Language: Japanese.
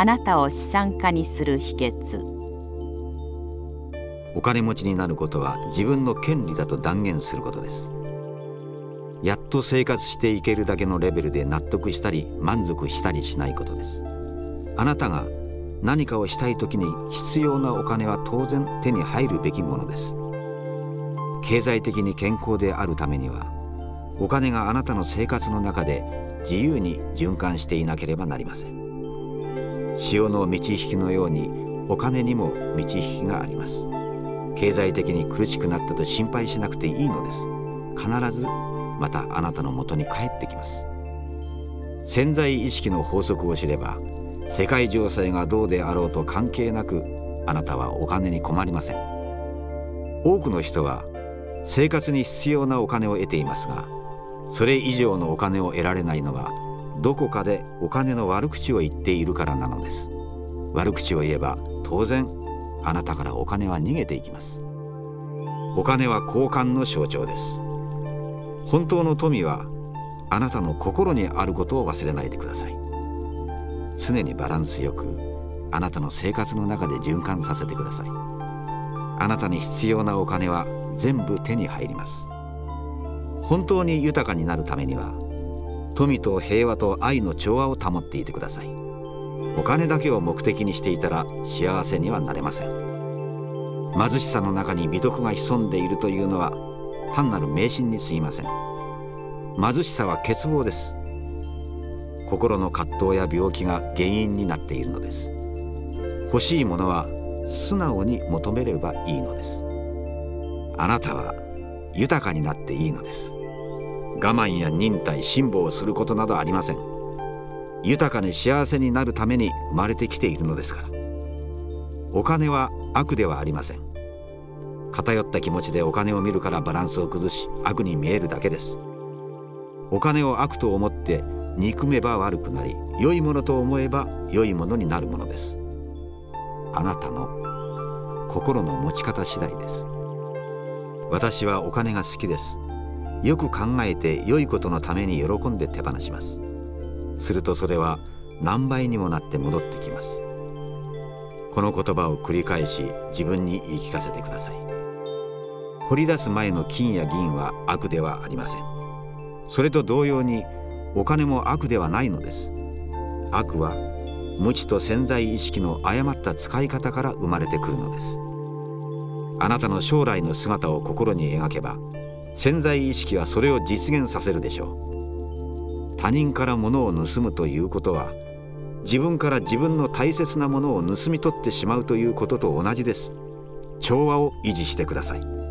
あなたを資産家にする秘訣。 お金持ちになることは自分の権利だと断言することです。やっと生活していけるだけのレベルで納得したり満足したりしないことです。あなたが何かをしたいときに必要なお金は当然手に入るべきものです。経済的に健康であるためには、お金があなたの生活の中で自由に循環していなければなりません。潮の満ち引きのようにお金にも満ち引きがあります。経済的に苦しくなったと心配しなくていいのです。必ずまたあなたの元に帰ってきます。潜在意識の法則を知れば、世界情勢がどうであろうと関係なく、あなたはお金に困りません。多くの人は生活に必要なお金を得ていますが、それ以上のお金を得られないのは、どこかでお金の悪口を言っているからなのです。悪口を言えば当然あなたからお金は逃げていきます。お金は交換の象徴です。本当の富はあなたの心にあることを忘れないでください。常にバランスよくあなたの生活の中で循環させてください。あなたに必要なお金は全部手に入ります。本当に豊かになるためには、富と平和と愛の調和を保っていてください。お金だけを目的にしていたら幸せにはなれません。貧しさの中に美徳が潜んでいるというのは単なる迷信に過ぎません。貧しさは欠乏です。心の葛藤や病気が原因になっているのです。欲しいものは素直に求めればいいのです。あなたは豊かになっていいのです。我慢や忍耐、辛抱をすることなどありません。豊かに幸せになるために生まれてきているのですから。お金は悪ではありません。偏った気持ちでお金を見るからバランスを崩し悪に見えるだけです。お金を悪と思って憎めば悪くなり、良いものと思えば良いものになるものです。あなたの心の持ち方次第です。私はお金が好きです。よく考えて良いことのために喜んで手放します。するとそれは何倍にもなって戻ってきます。この言葉を繰り返し自分に言い聞かせてください。掘り出す前の金や銀は悪ではありません。それと同様にお金も悪ではないのです。悪は無知と潜在意識の誤った使い方から生まれてくるのです。あなたの将来の姿を心に描けば、潜在意識はそれを実現させるでしょう。他人から物を盗むということは、自分から自分の大切なものを盗み取ってしまうということと同じです。調和を維持してください。